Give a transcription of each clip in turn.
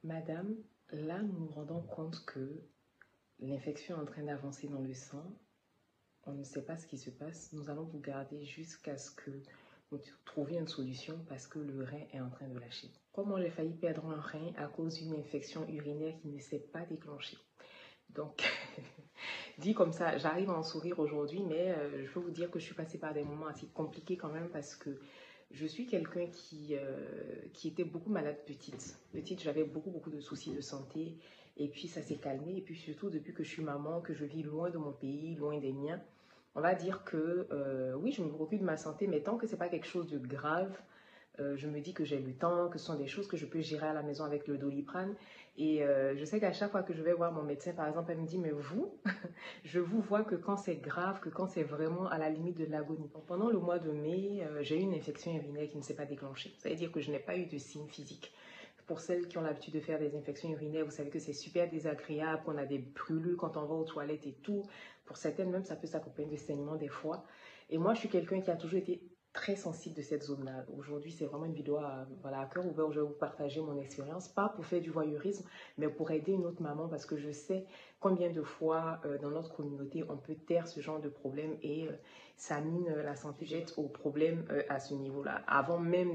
Madame, là nous nous rendons compte que l'infection est en train d'avancer dans le sang. On ne sait pas ce qui se passe. Nous allons vous garder jusqu'à ce que vous trouviez une solution parce que le rein est en train de lâcher. Comment j'ai failli perdre un rein à cause d'une infection urinaire qui ne s'est pas déclenchée. Donc, dit comme ça, j'arrive à en sourire aujourd'hui, mais je peux vous dire que je suis passée par des moments assez compliqués quand même parce que je suis quelqu'un qui était beaucoup malade petite. Petite, j'avais beaucoup de soucis de santé et puis ça s'est calmé. Et puis surtout, depuis que je suis maman, que je vis loin de mon pays, loin des miens, on va dire que oui, je me préoccupe de ma santé, mais tant que ce n'est pas quelque chose de grave, je me dis que j'ai le temps, que ce sont des choses que je peux gérer à la maison avec le Doliprane. Et je sais qu'à chaque fois que je vais voir mon médecin, par exemple, elle me dit, mais vous, je vous vois que quand c'est grave, que quand c'est vraiment à la limite de l'agonie. Pendant le mois de mai, j'ai eu une infection urinaire qui ne s'est pas déclenchée. Ça veut dire que je n'ai pas eu de signes physiques. Pour celles qui ont l'habitude de faire des infections urinaires, vous savez que c'est super désagréable, qu'on a des brûlures quand on va aux toilettes et tout. Pour certaines même, ça peut s'accompagner de saignements des fois. Et moi, je suis quelqu'un qui a toujours été très sensible de cette zone-là. Aujourd'hui, c'est vraiment une vidéo à cœur ouvert où je vais vous partager mon expérience, pas pour faire du voyeurisme, mais pour aider une autre maman parce que je sais combien de fois dans notre communauté on peut taire ce genre de problème et ça mine la santé. Jette au problème à ce niveau-là. Avant même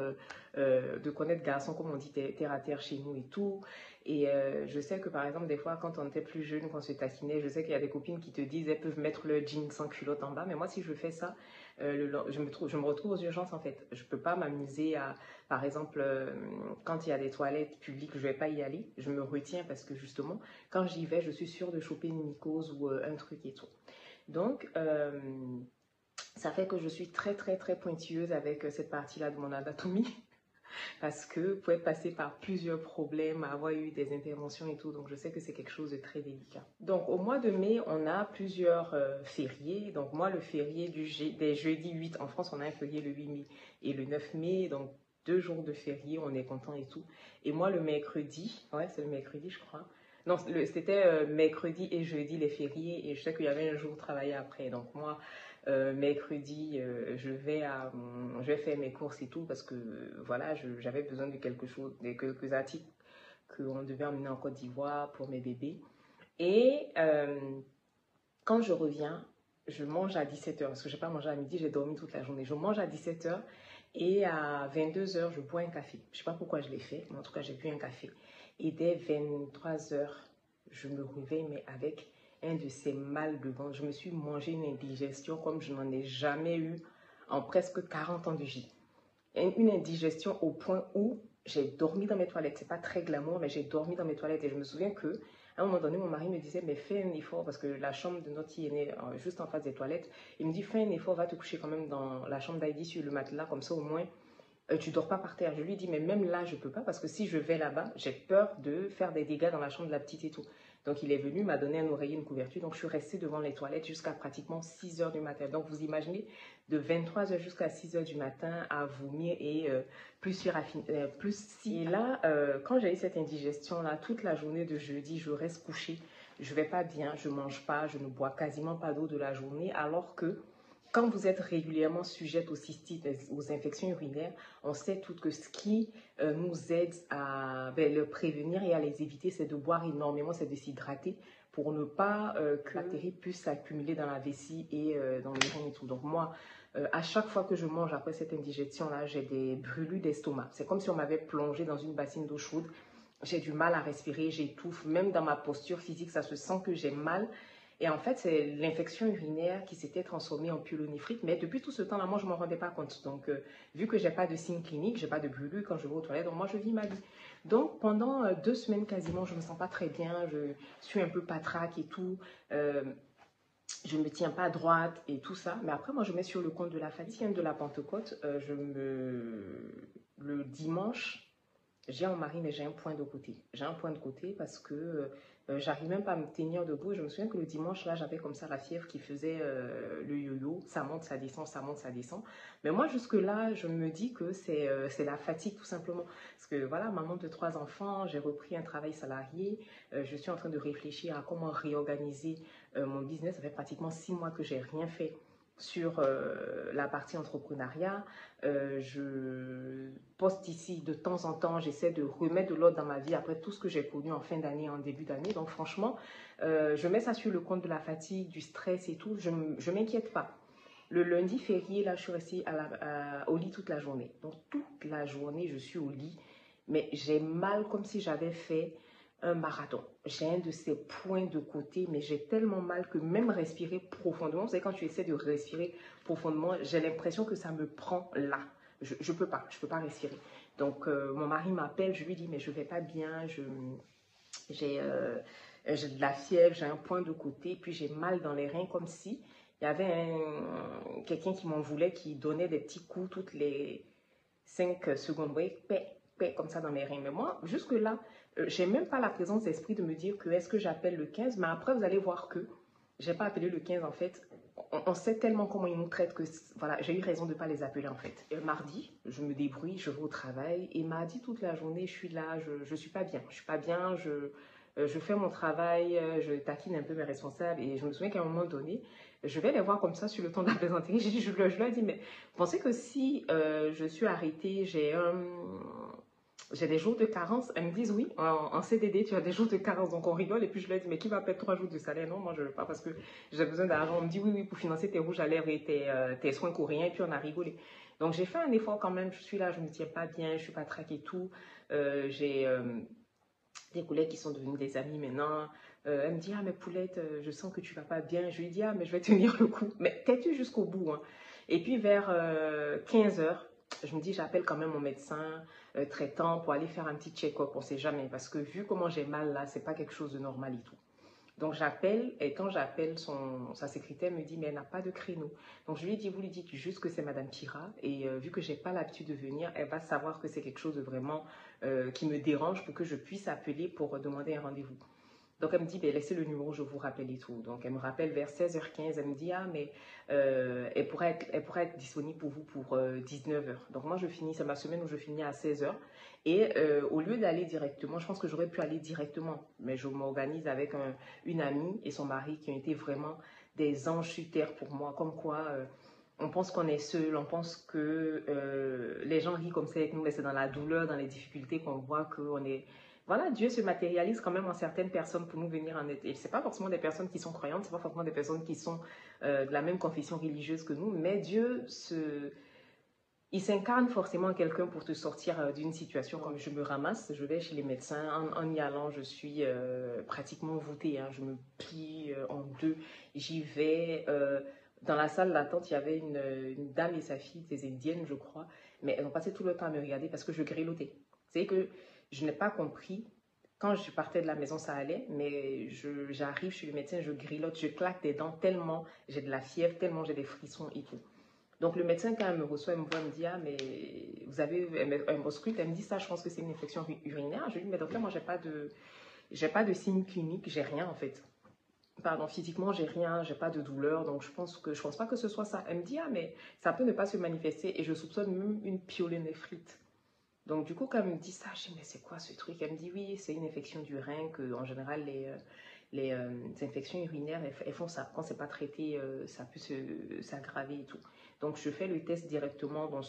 de connaître garçon, comme on dit, terre à terre chez nous et tout. Et je sais que par exemple, des fois, quand on était plus jeune, quand on se taquinait, je sais qu'il y a des copines qui te disent elles peuvent mettre le jean sans culotte en bas, mais moi, si je fais ça, je me retrouve aux urgences en fait. Je ne peux pas m'amuser à, par exemple, quand il y a des toilettes publiques, je ne vais pas y aller. Je me retiens parce que justement, quand j'y vais, je suis sûre de choper une mycose ou un truc et tout. Donc, ça fait que je suis très pointilleuse avec cette partie-là de mon anatomie. Parce que vous pouvez passer par plusieurs problèmes, avoir eu des interventions et tout. Donc, je sais que c'est quelque chose de très délicat. Donc, au mois de mai, on a plusieurs fériés. Donc, moi, le férié des jeudis 8, en France, on a un férié le 8 mai et le 9 mai. Donc, 2 jours de férié, on est content et tout. Et moi, le mercredi, ouais, c'est le mercredi, je crois. Non, c'était mercredi et jeudi les fériés. Et je sais qu'il y avait un jour travaillé après. Donc, moi, mercredi, je vais faire mes courses et tout parce que voilà, j'avais besoin de quelque chose, de quelques articles qu'on devait emmener en Côte d'Ivoire pour mes bébés. Et quand je reviens, je mange à 17h parce que je n'ai pas mangé à midi, j'ai dormi toute la journée. Je mange à 17h et à 22h, je bois un café. Je ne sais pas pourquoi je l'ai fait, mais en tout cas, j'ai bu un café. Et dès 23h, je me réveille, mais avec un de ces mal de ventre. Je me suis mangé une indigestion comme je n'en ai jamais eu en presque 40 ans de vie. Une indigestion au point où j'ai dormi dans mes toilettes. C'est pas très glamour, mais j'ai dormi dans mes toilettes. Et je me souviens que à un moment donné, mon mari me disait, mais fais un effort, parce que la chambre de notre fille est née juste en face des toilettes. Il me dit, fais un effort, va te coucher quand même dans la chambre d'Heidi sur le matelas, comme ça au moins tu dors pas par terre. Je lui dis, mais même là, je peux pas parce que si je vais là-bas, j'ai peur de faire des dégâts dans la chambre de la petite et tout. Donc, il est venu, m'a donné un oreiller, une couverture. Donc, je suis restée devant les toilettes jusqu'à pratiquement 6 heures du matin. Donc, vous imaginez, de 23 heures jusqu'à 6 heures du matin à vomir et plus si. Et là, quand j'ai eu cette indigestion-là, toute la journée de jeudi, je reste couchée. Je vais pas bien, je mange pas, je ne bois quasiment pas d'eau de la journée, alors que quand vous êtes régulièrement sujette aux cystites, aux infections urinaires, on sait tout que ce qui nous aide à le prévenir et à les éviter, c'est de boire énormément, c'est de s'hydrater pour ne pas que la bactérie puisse s'accumuler dans la vessie et dans le rein et tout. Donc moi, à chaque fois que je mange après cette indigestion-là, j'ai des brûlures d'estomac. C'est comme si on m'avait plongé dans une bassine d'eau chaude. J'ai du mal à respirer, j'étouffe. Même dans ma posture physique, ça se sent que j'ai mal. Et en fait, c'est l'infection urinaire qui s'était transformée en pyélonéphrite. Mais depuis tout ce temps-là, moi, je ne m'en rendais pas compte. Donc, vu que je n'ai pas de signes cliniques, je n'ai pas de brûlure quand je vais aux toilettes, donc moi, je vis ma vie. Donc, pendant 2 semaines quasiment, je ne me sens pas très bien. Je suis un peu patraque et tout. Je ne me tiens pas droite et tout ça. Mais après, moi, je mets sur le compte de la fatigue, de la Pentecôte. Le dimanche, j'ai un mari, mais j'ai un point de côté. J'ai un point de côté parce que j'arrive même pas à me tenir debout. Je me souviens que le dimanche, là, j'avais comme ça la fièvre qui faisait le yo-yo. Ça monte, ça descend, ça monte, ça descend. Mais moi, jusque-là, je me dis que c'est la fatigue, tout simplement. Parce que voilà, maman de 3 enfants, j'ai repris un travail salarié. Je suis en train de réfléchir à comment réorganiser mon business. Ça fait pratiquement 6 mois que j'ai rien fait sur la partie entrepreneuriat. Je poste ici de temps en temps, j'essaie de remettre de l'ordre dans ma vie après tout ce que j'ai connu en fin d'année, en début d'année. Donc franchement, je mets ça sur le compte de la fatigue, du stress et tout. Je ne m'inquiète pas. Le lundi férié, là, je suis restée au lit toute la journée. Donc toute la journée, je suis au lit. Mais j'ai mal comme si j'avais fait un marathon. J'ai un de ces points de côté, mais j'ai tellement mal que même respirer profondément, vous savez, quand tu essaies de respirer profondément, j'ai l'impression que ça me prend là. Je ne peux pas respirer. Donc, mon mari m'appelle, je lui dis, mais je ne vais pas bien, j'ai de la fièvre, j'ai un point de côté, puis j'ai mal dans les reins, comme si il y avait quelqu'un qui m'en voulait, qui donnait des petits coups toutes les 5 secondes, oui, comme ça dans mes reins. Mais moi, jusque-là, j'ai même pas la présence d'esprit de me dire que est-ce que j'appelle le 15, mais après, vous allez voir que j'ai pas appelé le 15, en fait. On sait tellement comment ils nous traitent que, voilà, j'ai eu raison de ne pas les appeler, en fait. Et mardi, je me débrouille, je vais au travail, et mardi, toute la journée, je suis là, je suis pas bien. Je suis pas bien, je fais mon travail, je taquine un peu mes responsables, et je me souviens qu'à un moment donné, je vais les voir comme ça sur le ton de la plaisanterie. Je leur ai dit, mais vous pensez que si je suis arrêtée, j'ai des jours de carence? Elles me disent oui, en CDD, tu as des jours de carence. Donc on rigole. Et puis je leur dis, mais qui va payer 3 jours de salaire? Non, moi je ne veux pas parce que j'ai besoin d'argent. On me dit oui, oui, pour financer tes rouges à lèvres et tes soins coréens. Et puis on a rigolé. Donc j'ai fait un effort quand même. Je suis là, je ne me tiens pas bien, je ne suis pas traquée et tout. J'ai des collègues qui sont devenus des amis maintenant. Elle me dit, ah mais Poulette, je sens que tu vas pas bien. Je lui dis, ah mais je vais tenir le coup. Mais t'es-tu jusqu'au bout, hein? Et puis vers 15 heures, je me dis, j'appelle quand même mon médecin traitant pour aller faire un petit check-up. On ne sait jamais. Parce que vu comment j'ai mal là, c'est pas quelque chose de normal et tout. Donc j'appelle, et quand j'appelle, sa secrétaire me dit, mais elle n'a pas de créneau. Donc je lui ai dit, vous lui dites juste que c'est Madame Pira, et vu que j'ai pas l'habitude de venir, elle va savoir que c'est quelque chose de vraiment qui me dérange pour que je puisse appeler pour demander un rendez-vous. Donc elle me dit, ben, laissez le numéro, je vous rappelle et tout. Donc elle me rappelle vers 16h15, elle me dit, ah mais elle pourrait être disponible pour vous pour 19h. Donc moi je finis, c'est ma semaine où je finis à 16h. Et au lieu d'aller directement, je pense que j'aurais pu aller directement, mais je m'organise avec une amie et son mari qui ont été vraiment des anges sur terre pour moi, comme quoi on pense qu'on est seul, on pense que les gens rient comme ça avec nous, mais c'est dans la douleur, dans les difficultés qu'on voit qu'on est... Voilà, Dieu se matérialise quand même en certaines personnes pour nous venir en aide. Et ce n'est pas forcément des personnes qui sont croyantes, ce n'est pas forcément des personnes qui sont de la même confession religieuse que nous, mais Dieu il s'incarne forcément en quelqu'un pour te sortir d'une situation. Comme je me ramasse, je vais chez les médecins. En y allant, je suis pratiquement voûtée. Hein. Je me plie en deux. J'y vais. Dans la salle d'attente, il y avait une dame et sa fille, des indiennes, je crois. Mais elles ont passé tout le temps à me regarder parce que je grelottais. C'est que je n'ai pas compris. Quand je partais de la maison, ça allait. Mais j'arrive chez le médecin, je grellotte, je claque des dents tellement j'ai de la fièvre, tellement j'ai des frissons et tout. Donc, le médecin, quand elle me reçoit, elle me voit, elle me dit, ah, mais vous avez, elle m'ausculte, elle me dit ça, je pense que c'est une infection urinaire. Je lui dis, mais docteur, moi, j'ai pas de signe clinique, j'ai rien, en fait. Pardon, physiquement, j'ai rien, j'ai pas de douleur, donc je pense pas que ce soit ça. Elle me dit, ah, mais ça peut ne pas se manifester, et je soupçonne même une pyélonéphrite. Donc, du coup, quand elle me dit ça, je dis, mais c'est quoi ce truc? Elle me dit, oui, c'est une infection du rein, que, en général, les infections urinaires, elles font ça. Quand c'est pas traité, ça peut s'aggraver et tout. Donc, je fais le test directement dans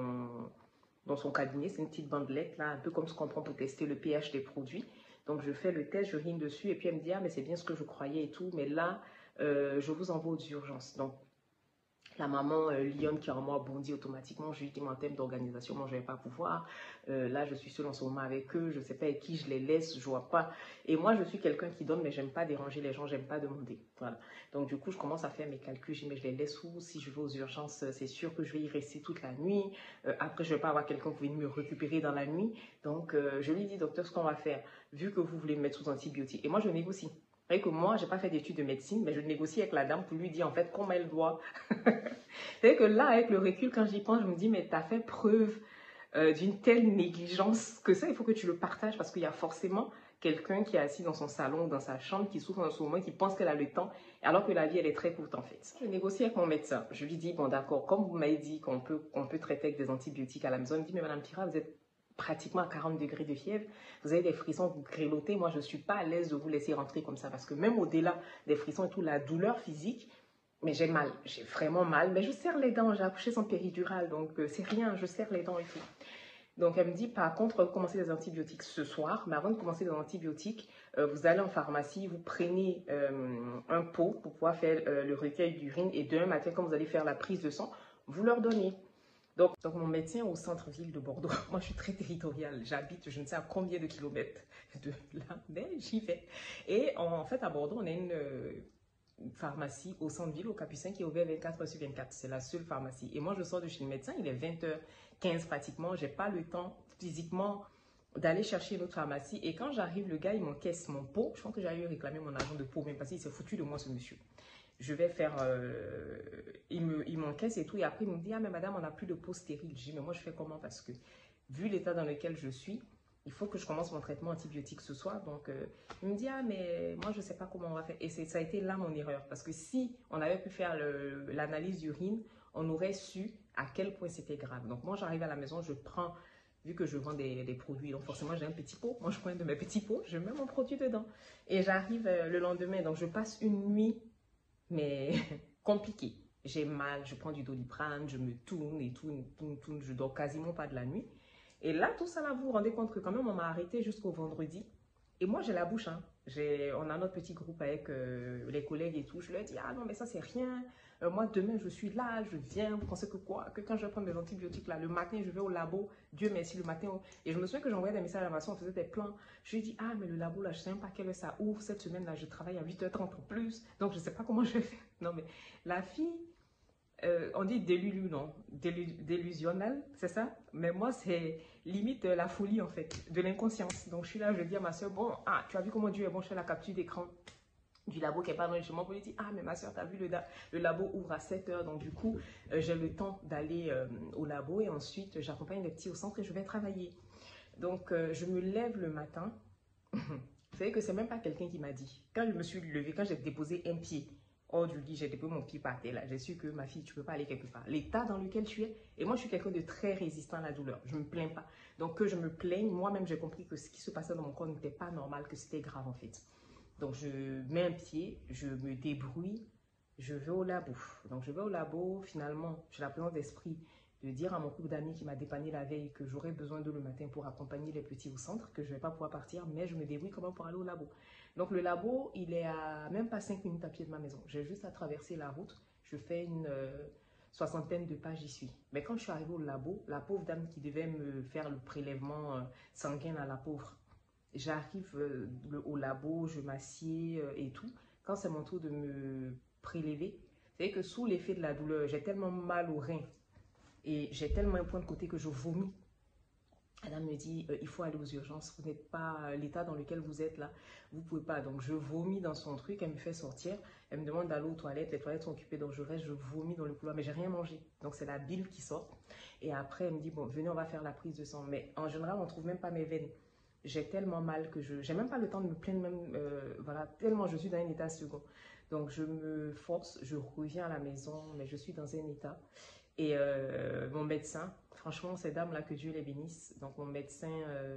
son cabinet. C'est une petite bandelette, là, un peu comme ce qu'on prend pour tester le pH des produits. Donc, je fais le test, j'urine dessus, et puis elle me dit, ah, mais c'est bien ce que je croyais et tout, mais là, je vous envoie aux urgences. Donc, la maman lionne qui en moi bondit automatiquement. Je lui dis, en termes d'organisation, moi, je ne vais pas pouvoir. Là, je suis seule en ce moment avec eux. Je ne sais pas avec qui je les laisse. Je ne vois pas. Et moi, je suis quelqu'un qui donne, mais je n'aime pas déranger les gens. Je n'aime pas demander. Voilà. Donc, du coup, je commence à faire mes calculs. Je dis, mais je les laisse où? Si je vais aux urgences, c'est sûr que je vais y rester toute la nuit. Après, je ne vais pas avoir quelqu'un qui va me récupérer dans la nuit. Donc, je lui dis, docteur, ce qu'on va faire, vu que vous voulez me mettre sous antibiotiques. Et moi, je négocie. Vous voyez que moi, je n'ai pas fait d'études de médecine, mais je négocie avec la dame pour lui dire en fait comment elle doit. C'est que là, avec le recul, quand j'y pense, je me dis, mais tu as fait preuve d'une telle négligence que ça, il faut que tu le partages parce qu'il y a forcément quelqu'un qui est assis dans son salon ou dans sa chambre, qui souffre en ce moment, qui pense qu'elle a le temps, alors que la vie, elle est très courte en fait. Je négocie avec mon médecin. Je lui dis, bon d'accord, comme vous m'avez dit qu'on peut traiter avec des antibiotiques à la maison, il me dit, mais Madame Pira, vous êtes pratiquement à 40 degrés de fièvre, vous avez des frissons, vous grelottez, moi je ne suis pas à l'aise de vous laisser rentrer comme ça, parce que même au-delà des frissons et tout, la douleur physique, Mais j'ai mal, j'ai vraiment mal. Mais je serre les dents, j'ai accouché sans péridurale, donc c'est rien, je serre les dents et tout. Donc elle me dit, par contre, commencez les antibiotiques ce soir, mais avant de commencer les antibiotiques, vous allez en pharmacie, vous prenez un pot pour pouvoir faire le recueil d'urine et demain matin, quand vous allez faire la prise de sang, vous leur donnez. Donc mon médecin au centre-ville de Bordeaux, moi je suis très territoriale, j'habite je ne sais à combien de kilomètres de là, mais j'y vais. Et en fait à Bordeaux, on a une pharmacie au centre-ville, au Capucin, qui est ouvert 24 heures sur 24. C'est la seule pharmacie. Et moi, je sors de chez le médecin, il est 20h15 pratiquement. Je n'ai pas le temps physiquement d'aller chercher une autre pharmacie. Et quand j'arrive, le gars, il m'encaisse mon pot. Je pense que j'avais réclamé mon argent de pot, même parce qu'il s'est foutu de moi, ce monsieur. Je vais faire... il m'encaisse et tout. Et après, il me dit, ah, mais madame, on n'a plus de pot stérile. Je dis, mais moi, je fais comment? Parce que, vu l'état dans lequel je suis, il faut que je commence mon traitement antibiotique ce soir. Donc, il me dit, ah, mais moi, je ne sais pas comment on va faire. Et ça a été là mon erreur. Parce que si on avait pu faire l'analyse d'urine, on aurait su à quel point c'était grave. Donc, moi, j'arrive à la maison, je prends, vu que je vends des produits, donc forcément, j'ai un petit pot. Moi, je prends un de mes petits pots, je mets mon produit dedans. Et j'arrive le lendemain. Donc, je passe une nuit, mais compliquée. J'ai mal, je prends du Doliprane, je me tourne et tourne. Je dors quasiment pas de la nuit. Et là, tout ça, là, vous vous rendez compte que quand même, on m'a arrêté jusqu'au vendredi. Et moi, j'ai la bouche. Hein. On a notre petit groupe avec les collègues et tout. Je leur dis, ah non, mais ça, c'est rien. Moi, demain, je suis là, je viens. Vous pensez que quoi? Que quand je vais prendre mes antibiotiques, là, le matin, je vais au labo. Dieu merci, le matin. Et je me souviens que j'envoyais des messages à ma soeur, on faisait des plans. Je lui ai dit, ah, mais le labo, là, je ne sais même pas quelle heure ça ouvre. Cette semaine, là, je travaille à 8h30 en plus. Donc, je ne sais pas comment je vais faire. Non, mais la fille... on dit délulu, non? Délusionnel, c'est ça? Mais moi, c'est limite la folie, en fait, de l'inconscience. Donc, je suis là, je dis à ma soeur, bon, ah, tu as vu comment Dieu est bon, je fais la capture d'écran du labo qui est pas loin de chez moi pour lui dire, ah, mais ma soeur, tu as vu, le labo ouvre à 7h. Donc, du coup, j'ai le temps d'aller au labo et ensuite, j'accompagne les petits au centre et je vais travailler. Donc, je me lève le matin. Vous savez que c'est même pas quelqu'un qui m'a dit. Quand je me suis levée, quand j'ai déposé un pied hors du lit, j'ai déposé mon pied par terre là. J'ai su que ma fille, tu peux pas aller quelque part. L'état dans lequel tu es, et moi je suis quelqu'un de très résistant à la douleur. Je me plains pas. Donc que je me plaigne, moi-même j'ai compris que ce qui se passait dans mon corps n'était pas normal, que c'était grave en fait. Donc je mets un pied, je me débrouille, je vais au labo. Donc je vais au labo, finalement, j'ai la présence d'esprit de dire à mon couple d'amis qui m'a dépanné la veille que j'aurais besoin d'eux le matin pour accompagner les petits au centre, que je ne vais pas pouvoir partir, mais je me débrouille comment pour aller au labo. Donc le labo, il est à même pas 5 minutes à pied de ma maison. J'ai juste à traverser la route, je fais une soixantaine de pas, j'y suis. Mais quand je suis arrivée au labo, la pauvre dame qui devait me faire le prélèvement sanguin à la pauvre, j'arrive au labo, je m'assieds et tout. Quand c'est mon tour de me prélever, c'est que sous l'effet de la douleur, j'ai tellement mal au rein et j'ai tellement un point de côté que je vomis. Madame me dit, il faut aller aux urgences, vous n'êtes pas l'état dans lequel vous êtes là, vous ne pouvez pas. Donc je vomis dans son truc, elle me fait sortir, elle me demande d'aller aux toilettes, les toilettes sont occupées, donc je reste, je vomis dans le couloir, mais j'ai rien mangé. Donc c'est la bile qui sort. Et après, elle me dit, bon, venez, on va faire la prise de sang. Mais en général, on ne trouve même pas mes veines. J'ai tellement mal que je n'ai même pas le temps de me plaindre, même, voilà, tellement je suis dans un état second. Donc je me force, je reviens à la maison, mais je suis dans un état. Et mon médecin, franchement, ces dames-là, que Dieu les bénisse, donc mon médecin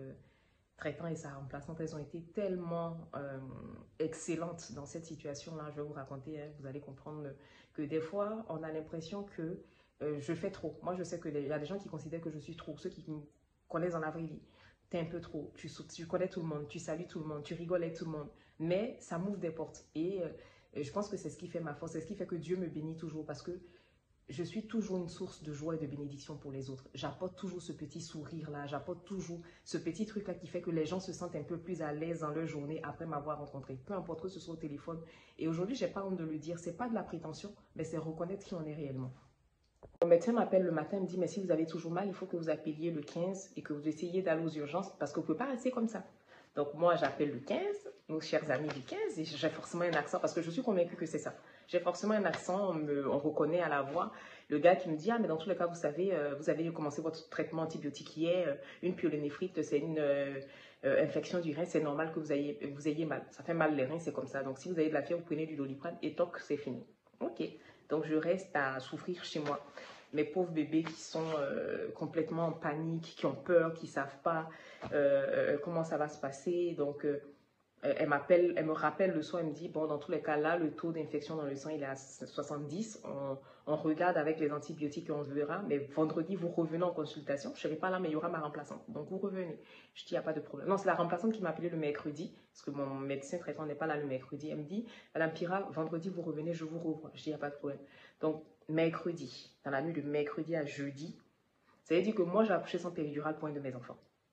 traitant et sa remplaçante, elles ont été tellement excellentes dans cette situation-là. Je vais vous raconter, hein, vous allez comprendre que des fois, on a l'impression que je fais trop. Moi, je sais qu'il y a des gens qui considèrent que je suis trop. Ceux qui me connaissent dans la vraie vie, t'es un peu trop. Tu connais tout le monde, tu salues tout le monde, tu rigoles avec tout le monde. Mais ça m'ouvre des portes. Et je pense que c'est ce qui fait ma force, c'est ce qui fait que Dieu me bénit toujours parce que je suis toujours une source de joie et de bénédiction pour les autres. J'apporte toujours ce petit sourire-là, j'apporte toujours ce petit truc-là qui fait que les gens se sentent un peu plus à l'aise dans leur journée après m'avoir rencontré. Peu importe que ce soit au téléphone. Et aujourd'hui, je n'ai pas honte de le dire, ce n'est pas de la prétention, mais c'est reconnaître qui on est réellement. Mon médecin m'appelle le matin, il me dit, mais si vous avez toujours mal, il faut que vous appeliez le 15 et que vous essayiez d'aller aux urgences parce que vous ne pouvez pas rester comme ça. Donc moi, j'appelle le 15, nos chers amis du 15, et j'ai forcément un accent parce que je suis convaincue que c'est ça. J'ai forcément un accent, on reconnaît à la voix. Le gars qui me dit, ah, mais dans tous les cas, vous savez, vous avez commencé votre traitement antibiotique hier, une pyélonéphrite, c'est une infection du rein, c'est normal que vous ayez mal. Ça fait mal les reins, c'est comme ça. Donc, si vous avez de la fièvre, vous prenez du Doliprane et toc, c'est fini. Ok, donc je reste à souffrir chez moi. Mes pauvres bébés qui sont complètement en panique, qui ont peur, qui ne savent pas comment ça va se passer. Donc, Elle me rappelle le soir, elle me dit, bon, dans tous les cas, là, le taux d'infection dans le sang, il est à 70. On regarde avec les antibiotiques et on verra. Mais vendredi, vous revenez en consultation. Je ne serai pas là, mais il y aura ma remplaçante. Donc, vous revenez. Je dis, il n'y a pas de problème. Non, c'est la remplaçante qui m'a appelé le mercredi, parce que mon médecin traitant n'est pas là le mercredi. Elle me dit, Madame Pira, vendredi, vous revenez, je vous revois. Je dis, il n'y a pas de problème. Donc, mercredi, dans la nuit de mercredi à jeudi, ça veut dire que moi, j'ai accouché sans péridurale pour un de mes enfants.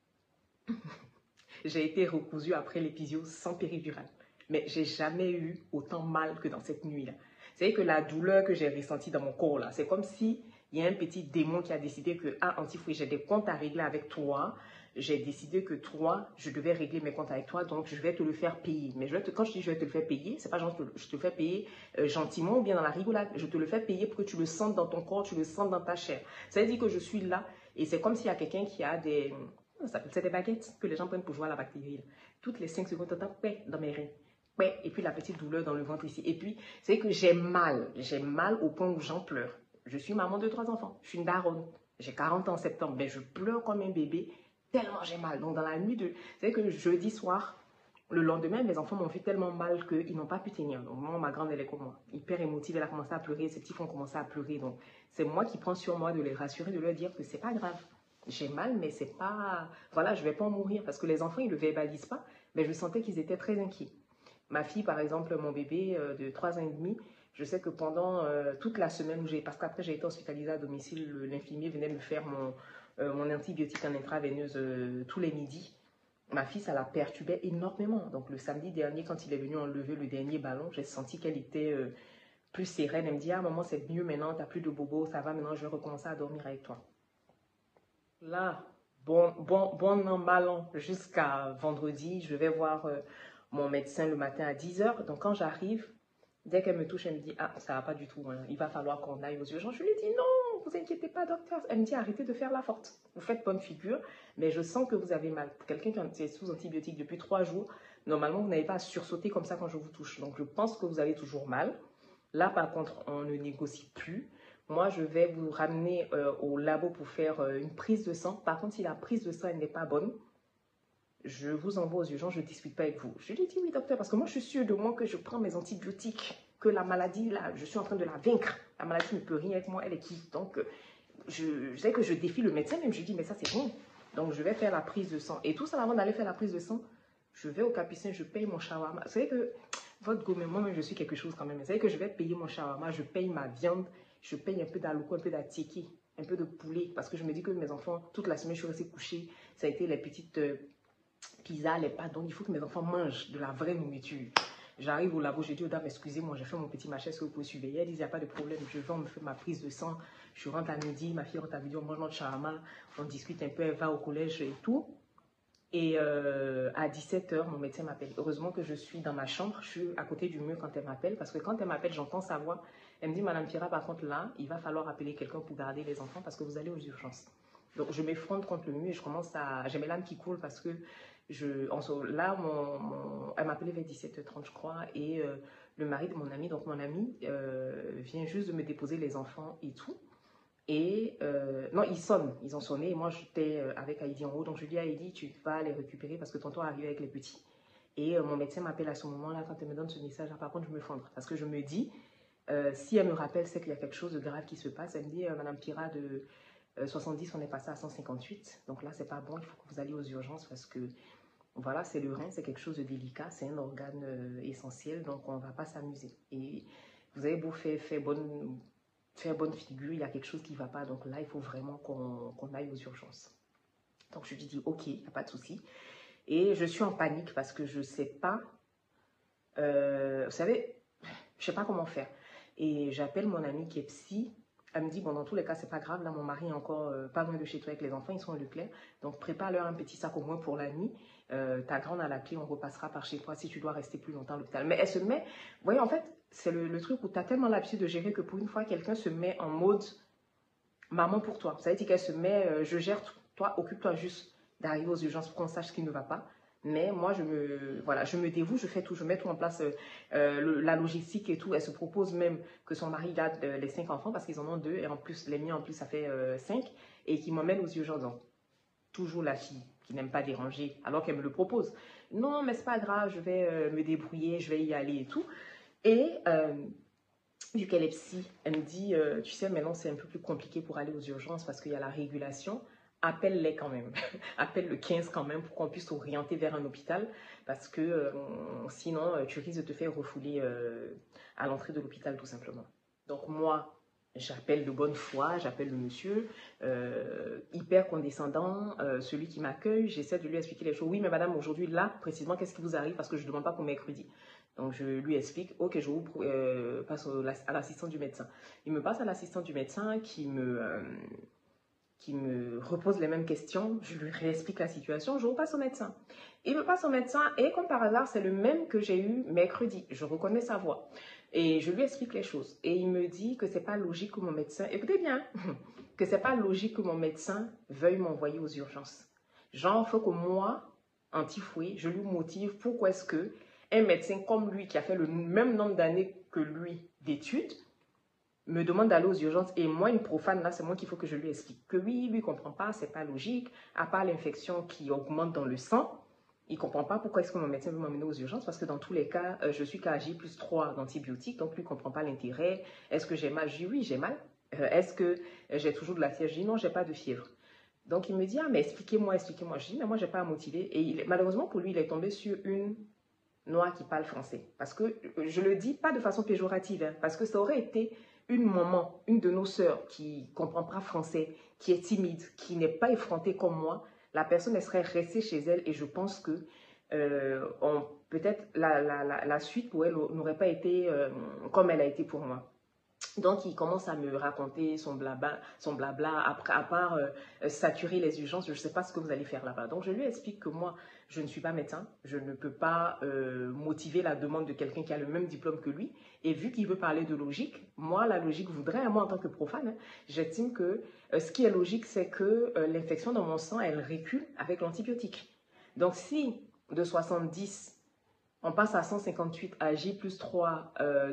J'ai été recousue après l'épisio sans péridurale. Mais j'ai jamais eu autant mal que dans cette nuit-là. C'est que la douleur que j'ai ressentie dans mon corps, là, c'est comme si il y a un petit démon qui a décidé que, ah, Antifoui, j'ai des comptes à régler avec toi. J'ai décidé que toi, je devais régler mes comptes avec toi, donc je vais te le faire payer. Mais quand je dis je vais te le faire payer, c'est pas genre je te le fais payer gentiment ou bien dans la rigolade. Je te le fais payer pour que tu le sentes dans ton corps, tu le sentes dans ta chair. Ça veut dire que je suis là et c'est comme s'il y a quelqu'un qui a des... C'est des baguettes que les gens prennent pour jouer à la bactérie. Là. Toutes les 5 secondes, tu entends paix dans mes reins. Paix, et puis la petite douleur dans le ventre ici. Et puis, c'est que j'ai mal. J'ai mal au point où j'en pleure. Je suis maman de 3 enfants. Je suis une daronne. J'ai 40 ans en septembre. Mais je pleure comme un bébé tellement j'ai mal. Donc, dans la nuit de... C'est que jeudi soir, le lendemain, mes enfants m'ont fait tellement mal qu'ils n'ont pas pu tenir. Donc, moi, ma grande, elle est comme moi. Hyper émotive, elle a commencé à pleurer. Ses petits frères ont commencé à pleurer. Donc, c'est moi qui prends sur moi de les rassurer, de leur dire que c'est pas grave. J'ai mal, mais c'est pas... Voilà, je vais pas en mourir. Parce que les enfants, ils le verbalisent pas. Mais je sentais qu'ils étaient très inquiets. Ma fille, par exemple, mon bébé de 3 ans et demi, je sais que pendant toute la semaine où j'ai... Parce qu'après, j'ai été hospitalisée à domicile, l'infirmier venait me faire mon antibiotique en intraveineuse tous les midis. Ma fille, ça la perturbait énormément. Donc, le samedi dernier, quand il est venu enlever le dernier ballon, j'ai senti qu'elle était plus sereine. Elle me dit, ah, maman, c'est mieux maintenant, tu n'as plus de bobo, ça va, maintenant, je vais recommencer à dormir avec toi. Là, bon an, mal an, jusqu'à vendredi, je vais voir mon médecin le matin à 10h. Donc, quand j'arrive, dès qu'elle me touche, elle me dit, ah, ça va pas du tout, hein. Il va falloir qu'on aille aux urgences. Je lui dis, non, vous inquiétez pas, docteur. Elle me dit, arrêtez de faire la forte. Vous faites bonne figure, mais je sens que vous avez mal. Pour quelqu'un qui est sous antibiotiques depuis 3 jours, normalement, vous n'avez pas à sursauter comme ça quand je vous touche. Donc, je pense que vous avez toujours mal. Là, par contre, on ne négocie plus. Moi, je vais vous ramener au labo pour faire une prise de sang. Par contre, si la prise de sang n'est pas bonne, je vous envoie aux urgences, je ne discute pas avec vous. Je lui dis oui, docteur, parce que moi, je suis sûre de moi que je prends mes antibiotiques, que la maladie, là, je suis en train de la vaincre. La maladie ne peut rien avec moi, elle est qui? Donc, je sais que je défie le médecin, même je lui dis, mais ça, c'est bon. Donc, je vais faire la prise de sang. Et tout ça, avant d'aller faire la prise de sang, je vais au capucin, je paye mon shawarma. Vous savez que votre gourmet, moi-même, je suis quelque chose quand même. Vous savez que je vais payer mon shawarma, je paye ma viande, je paye un peu d'alouko, un peu d'attiéké, un peu de poulet. Parce que je me dis que mes enfants, toute la semaine, je suis restée couchée. Ça a été les petites pizzas, les pâtes. Donc, il faut que mes enfants mangent de la vraie nourriture. J'arrive au labo, je dis aux dames, excusez-moi, j'ai fait mon petit machin, est-ce que vous pouvez surveiller? Elles disent, il n'y a pas de problème, je vais, on me fait ma prise de sang. Je rentre à midi, ma fille rentre à midi, on mange notre shawarma, on discute un peu, elle va au collège et tout. Et à 17h, mon médecin m'appelle. Heureusement que je suis dans ma chambre, je suis à côté du mur quand elle m'appelle, parce que quand elle m'appelle, j'entends sa voix. Elle me dit, Madame Pira, par contre là, il va falloir appeler quelqu'un pour garder les enfants parce que vous allez aux urgences. Donc je m'effronte contre le mur et je commence à... J'ai mes larmes qui coulent parce que là, elle m'appelait vers 17h30, je crois, et le mari de mon ami, donc mon ami, vient juste de me déposer les enfants et tout. Et non, ils ont sonné et moi j'étais avec Heidi en haut, donc je dis à Heidi, tu vas les récupérer parce que tonton est arrivé avec les petits. Et mon médecin m'appelle à ce moment-là, quand elle me donne ce message, là, par contre je me fondre parce que je me dis, si elle me rappelle, c'est qu'il y a quelque chose de grave qui se passe. Elle me dit, Madame Pira, de 70, on est passé à 158, donc là c'est pas bon, il faut que vous alliez aux urgences parce que voilà, c'est le rein, c'est quelque chose de délicat, c'est un organe essentiel, donc on ne va pas s'amuser. Et vous avez beau faire bonne figure, il y a quelque chose qui ne va pas. Donc là, il faut vraiment qu'on aille aux urgences. Donc je lui dis, ok, il n'y a pas de souci. Et je suis en panique parce que je ne sais pas, vous savez, je ne sais pas comment faire. Et j'appelle mon amie qui est psy. Elle me dit, bon, dans tous les cas, c'est pas grave. Là, mon mari est encore pas loin de chez toi avec les enfants. Ils sont à Leclerc. Donc, prépare-leur un petit sac au moins pour la nuit. Ta grande a la clé, on repassera par chez toi si tu dois rester plus longtemps à l'hôpital. Mais elle se met, vous voyez, en fait, c'est le truc où tu as tellement l'habitude de gérer que pour une fois, quelqu'un se met en mode maman pour toi. Ça veut dire qu'elle se met, je gère tout. Toi, occupe-toi juste d'arriver aux urgences pour qu'on sache ce qui ne va pas. Mais moi, je me dévoue, je fais tout, je mets tout en place, la logistique et tout. Elle se propose même que son mari garde les 5 enfants parce qu'ils en ont 2 et en plus, les miens en plus, ça fait 5 et qui m'emmène aux urgences. Donc, toujours la fille qui n'aime pas déranger alors qu'elle me le propose. non, mais c'est pas grave, je vais me débrouiller, je vais y aller et tout. Et vu qu'elle est psy, elle me dit, tu sais, maintenant c'est un peu plus compliqué pour aller aux urgences parce qu'il y a la régulation. Appelle-les quand même, appelle le 15 quand même pour qu'on puisse t'orienter vers un hôpital parce que sinon tu risques de te faire refouler à l'entrée de l'hôpital tout simplement. Donc moi, j'appelle de bonne foi, j'appelle le monsieur, hyper condescendant, celui qui m'accueille, j'essaie de lui expliquer les choses. Oui, mais madame, aujourd'hui, là, précisément, qu'est-ce qui vous arrive? Parce que je ne demande pas pour mercredi. Donc, je lui explique, ok, je vous passe à l'assistant du médecin. Il me passe à l'assistant du médecin qui me repose les mêmes questions, je lui réexplique la situation, je repasse au médecin. Il me passe au médecin et comme par hasard, c'est le même que j'ai eu mercredi. Je reconnais sa voix et je lui explique les choses. Et il me dit que c'est pas logique que mon médecin, écoutez bien, que c'est pas logique que mon médecin veuille m'envoyer aux urgences. Genre, il faut que moi, anti-fouet, je lui motive pourquoi est-ce que un médecin comme lui, qui a fait le même nombre d'années que lui d'études, me demande d'aller aux urgences et moi, une profane, là, c'est moi qu'il faut que je lui explique que oui, lui, il ne comprend pas, c'est pas logique, à part l'infection qui augmente dans le sang, il ne comprend pas pourquoi est-ce que mon médecin veut m'emmener aux urgences parce que dans tous les cas, je suis qu'à J+3 d'antibiotiques, donc lui ne comprend pas l'intérêt. Est-ce que j'ai mal? Je dis oui, j'ai mal. Est-ce que j'ai toujours de la fièvre? Je dis non, j'ai pas de fièvre. Donc il me dit, ah mais expliquez-moi, expliquez-moi. Je dis, mais moi, j'ai pas à motiver. Et malheureusement pour lui, il est tombé sur une noire qui parle français. Parce que je le dis pas de façon péjorative, hein, parce que ça aurait été une maman, une de nos sœurs qui ne comprend pas français, qui est timide, qui n'est pas effrontée comme moi, la personne, elle serait restée chez elle et je pense que peut-être la suite pour elle n'aurait pas été comme elle a été pour moi. Donc, il commence à me raconter son blabla. Après, à part saturer les urgences, je ne sais pas ce que vous allez faire là-bas. Donc, je lui explique que moi, je ne suis pas médecin. Je ne peux pas motiver la demande de quelqu'un qui a le même diplôme que lui. Et vu qu'il veut parler de logique, moi, la logique voudrait, moi, en tant que profane, hein, j'estime que ce qui est logique, c'est que l'infection dans mon sang, elle recule avec l'antibiotique. Donc, si de 70 on passe à 158 à J+3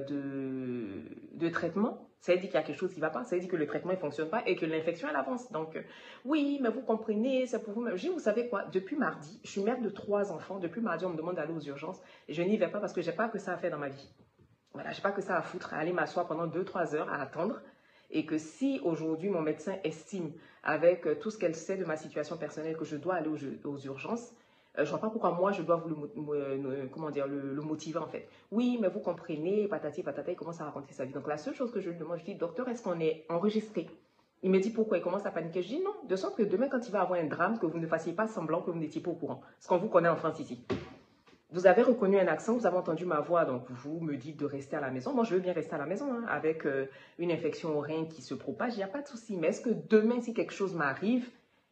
de traitement, ça veut dire qu'il y a quelque chose qui ne va pas, ça veut dire que le traitement ne fonctionne pas et que l'infection, elle avance. Donc, oui, mais vous comprenez, c'est pour vous. Je dis, vous savez quoi, depuis mardi, je suis mère de 3 enfants, depuis mardi, on me demande d'aller aux urgences et je n'y vais pas parce que je n'ai pas que ça à faire dans ma vie. Voilà, je n'ai pas que ça à foutre, à aller m'asseoir pendant 2-3 heures à attendre et que si aujourd'hui mon médecin estime avec tout ce qu'elle sait de ma situation personnelle que je dois aller aux urgences, je ne vois pas pourquoi moi je dois vous le motiver en fait. Oui, mais vous comprenez, patati patata, il commence à raconter sa vie. Donc la seule chose que je lui demande, je dis, docteur, est-ce qu'on est enregistré? Il me dit pourquoi, il commence à paniquer. Je dis non, de sorte que demain quand il va avoir un drame, que vous ne fassiez pas semblant que vous n'étiez pas au courant. Ce qu'on vous connaît en France ici. Vous avez reconnu un accent, vous avez entendu ma voix, donc vous me dites de rester à la maison. Moi, je veux bien rester à la maison, hein, avec une infection au rein qui se propage, il n'y a pas de souci. Mais est-ce que demain, si quelque chose m'arrive,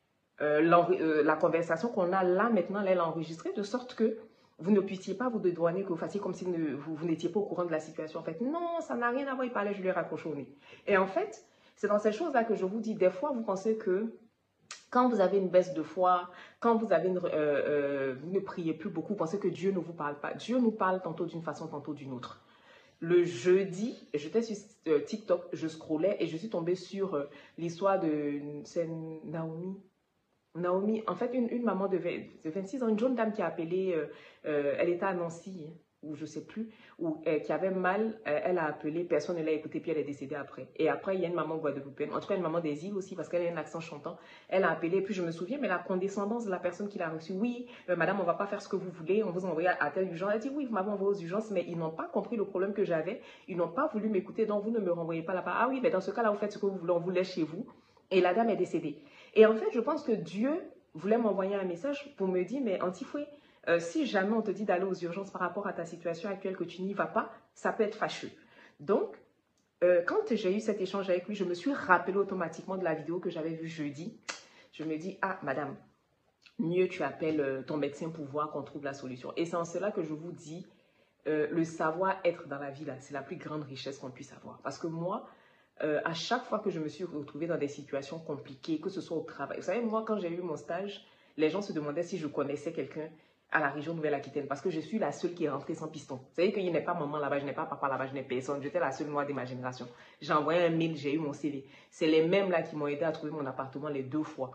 la conversation qu'on a là maintenant, elle est enregistrée de sorte que vous ne puissiez pas vous dédouaner, que vous fassiez comme si vous n'étiez pas au courant de la situation. En fait, non, ça n'a rien à voir, il parlait, je lui ai raccroché au nez. Et en fait, c'est dans ces choses-là que je vous dis, des fois, vous pensez que quand vous avez une baisse de foi, quand vous avez vous ne priez plus beaucoup, vous pensez que Dieu ne vous parle pas. Dieu nous parle tantôt d'une façon, tantôt d'une autre. Le jeudi, j'étais sur TikTok, je scrollais et je suis tombée sur l'histoire de Naomi, en fait, une maman de 26 ans, une jeune dame qui a appelé, elle était à Nancy, ou je ne sais plus, qui avait mal, elle a appelé, personne ne l'a écouté, puis elle est décédée après. Et après, il y a une maman guadeloupéenne, en tout cas une maman des îles aussi, parce qu'elle a un accent chantant. Elle a appelé, puis je me souviens, mais la condescendance de la personne qui l'a reçue, oui, madame, on ne va pas faire ce que vous voulez, on vous envoie à telle urgence. Elle dit, oui, vous m'avez envoyé aux urgences, mais ils n'ont pas compris le problème que j'avais, ils n'ont pas voulu m'écouter, donc vous ne me renvoyez pas là-bas. Ah oui, mais dans ce cas-là, vous faites ce que vous voulez, on vous laisse chez vous. Et la dame est décédée. Et en fait, je pense que Dieu voulait m'envoyer un message pour me dire, mais Antifoué, si jamais on te dit d'aller aux urgences par rapport à ta situation actuelle, que tu n'y vas pas, ça peut être fâcheux. Donc, quand j'ai eu cet échange avec lui, je me suis rappelé automatiquement de la vidéo que j'avais vue jeudi. Je me dis, ah, madame, mieux tu appelles ton médecin pour voir qu'on trouve la solution. Et c'est en cela que je vous dis, le savoir-être dans la vie, c'est la plus grande richesse qu'on puisse avoir. Parce que moi, à chaque fois que je me suis retrouvée dans des situations compliquées, que ce soit au travail. Vous savez, moi, quand j'ai eu mon stage, les gens se demandaient si je connaissais quelqu'un à la région Nouvelle-Aquitaine parce que je suis la seule qui est rentrée sans piston. Vous savez qu'il n'y a pas maman là-bas, je n'ai pas papa là-bas, je n'ai personne. J'étais la seule noire de ma génération. J'ai envoyé un mail, j'ai eu mon CV. C'est les mêmes là qui m'ont aidé à trouver mon appartement les 2 fois.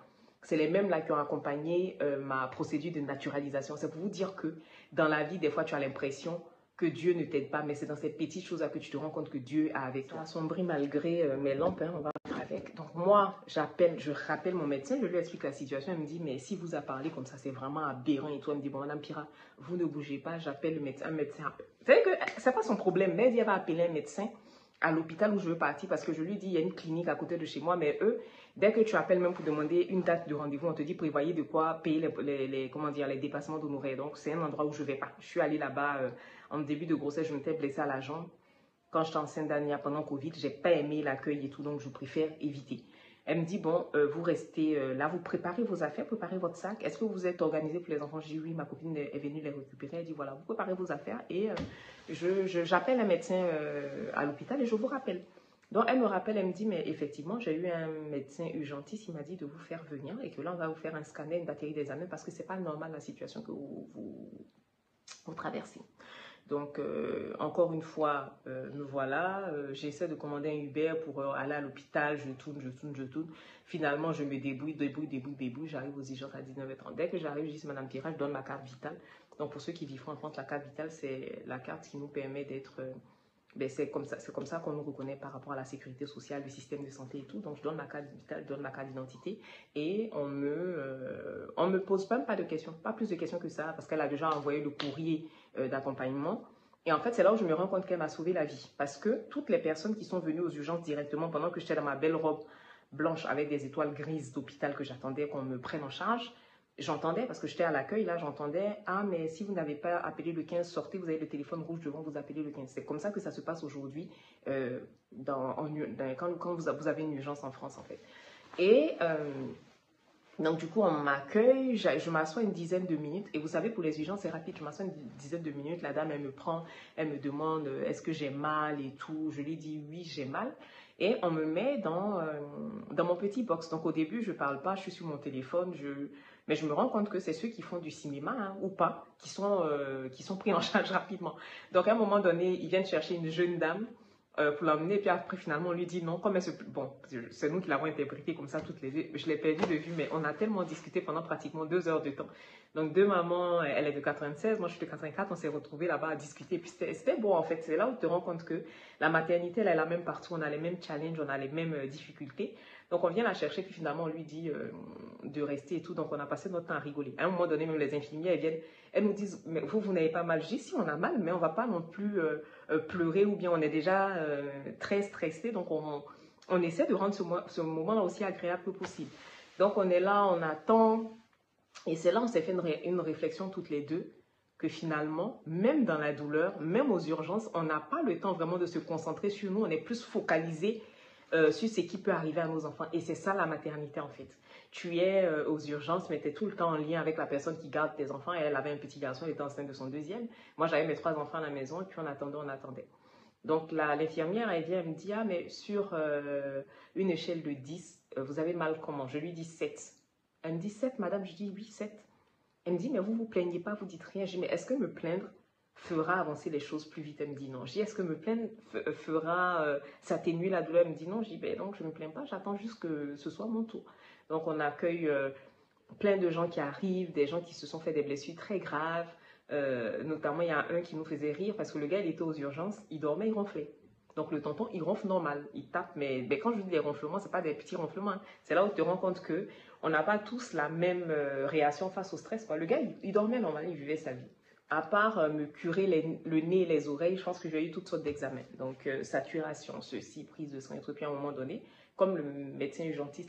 C'est les mêmes là qui ont accompagné ma procédure de naturalisation. C'est pour vous dire que dans la vie, des fois, tu as l'impression que Dieu ne t'aide pas, mais c'est dans ces petites choses-là que tu te rends compte que Dieu est avec toi. Ça assombrit malgré mes lampes, hein, on va faire avec. Donc moi, je rappelle mon médecin, je lui explique la situation, elle me dit, mais si vous a parlé comme ça, c'est vraiment aberrant et tout. Elle me dit, bon, Madame Pira, vous ne bougez pas, j'appelle le médecin, un médecin. Vous savez que c'est pas son problème, mais elle dit, elle va appeler un médecin à l'hôpital où je veux partir parce que je lui dis, il y a une clinique à côté de chez moi, mais eux, dès que tu appelles même pour demander une date de rendez-vous, on te dit prévoyez de quoi payer comment dire, les dépassements d'honoraires. Donc, c'est un endroit où je ne vais pas. Je suis allée là-bas en début de grossesse, je m'étais blessée à la jambe. Quand j'étais enceinte d'Ania pendant Covid, je n'ai pas aimé l'accueil et tout, donc je préfère éviter. Elle me dit, bon, vous restez là, vous préparez vos affaires, préparez votre sac. Est-ce que vous êtes organisé pour les enfants? Je dis oui, ma copine est venue les récupérer. Elle dit, voilà, vous préparez vos affaires et j'appelle un médecin à l'hôpital et je vous rappelle. Donc, elle me rappelle, elle me dit, mais effectivement, j'ai eu un médecin urgentiste, il m'a dit de vous faire venir et que là, on va vous faire un scanner, une batterie d'examen parce que ce n'est pas normal la situation que vous traversez. Donc, encore une fois, nous voilà. J'essaie de commander un Uber pour aller à l'hôpital. Je tourne. Finalement, je me débrouille. J'arrive aux urgences à 19h30. Dès que j'arrive, je dis, Madame Pira, je donne ma carte vitale. Donc, pour ceux qui vivent en France, la carte vitale, c'est la carte qui nous permet d'être... c'est comme ça qu'on nous reconnaît par rapport à la sécurité sociale, le système de santé et tout. Donc, je donne ma carte vitale, je donne ma carte d'identité et on me pose même pas de questions, pas plus de questions que ça, parce qu'elle a déjà envoyé le courrier d'accompagnement. Et en fait, c'est là où je me rends compte qu'elle m'a sauvé la vie. Parce que toutes les personnes qui sont venues aux urgences directement, pendant que j'étais dans ma belle robe blanche avec des étoiles grises d'hôpital que j'attendais qu'on me prenne en charge, j'entendais, parce que j'étais à l'accueil, là, j'entendais, ah, mais si vous n'avez pas appelé le 15, sortez, vous avez le téléphone rouge devant, vous appelez le 15. C'est comme ça que ça se passe aujourd'hui quand vous avez une urgence en France, en fait. Et donc, du coup, on m'accueille, je m'assois une dizaine de minutes. Et vous savez, pour les urgences, c'est rapide. Je m'assois une dizaine de minutes. La dame, elle me prend, elle me demande, est-ce que j'ai mal et tout. Je lui dis, oui, j'ai mal. Et on me met dans mon petit box. Donc, au début, je ne parle pas, je suis sur mon téléphone. Mais je me rends compte que c'est ceux qui font du cinéma hein, ou pas, qui sont pris en charge rapidement. Donc, à un moment donné, ils viennent chercher une jeune dame pour l'emmener. Puis après, finalement, on lui dit non. Comme bon, c'est nous qui l'avons interprété comme ça toutes les deux. Je l'ai perdu de vue, mais on a tellement discuté pendant pratiquement 2 heures de temps. Donc, deux mamans, elle est de 96, moi je suis de 84, on s'est retrouvés là-bas à discuter. Puis c'était beau en fait. C'est là où tu te rends compte que la maternité, elle est la même partout. On a les mêmes challenges, on a les mêmes difficultés. Donc, on vient la chercher, puis finalement, on lui dit de rester et tout. Donc, on a passé notre temps à rigoler. À un moment donné, même les infirmières, elles viennent, elles nous disent, mais vous n'avez pas mal. Je dis, si, on a mal, mais on ne va pas non plus pleurer ou bien on est déjà très stressé. Donc, on essaie de rendre ce moment-là aussi agréable que possible. Donc, on est là, on attend. Et c'est là on s'est fait une réflexion toutes les deux que finalement, même dans la douleur, même aux urgences, on n'a pas le temps vraiment de se concentrer sur nous. On est plus focalisé sur ce qui peut arriver à nos enfants. Et c'est ça la maternité en fait. Tu es aux urgences, mais tu es tout le temps en lien avec la personne qui garde tes enfants. Et elle avait un petit garçon, elle était enceinte de son deuxième. Moi, j'avais mes 3 enfants à la maison et puis on attendait. Donc l'infirmière, elle vient, elle me dit, ah mais sur une échelle de 10, vous avez mal comment? Je lui dis 7. Elle me dit 7, madame. Je dis oui, 7. Elle me dit, mais vous ne vous plaignez pas, vous dites rien. Je dis, mais est-ce que me plaindre fera avancer les choses plus vite? Elle me dit non. Je dis, est-ce que me plaindre fera s'atténuer la douleur? Elle me dit non. Je dis, ben donc je ne me plains pas, j'attends juste que ce soit mon tour. Donc on accueille plein de gens qui arrivent, des gens qui se sont fait des blessures très graves. Notamment, il y a un qui nous faisait rire parce que le gars, il était aux urgences, il dormait, il ronflait. Donc le tonton, il ronfle normal, il tape, mais quand je dis des ronflements, ce n'est pas des petits ronflements. Hein. C'est là où tu te rends compte qu'on n'a pas tous la même réaction face au stress. Quoi. Le gars, il dormait normal, il vivait sa vie. À part me curer le nez et les oreilles, je pense que j'ai eu toutes sortes d'examens. Donc saturation, ceci, prise de sang et tout. Puis à un moment donné, comme le médecin urgentiste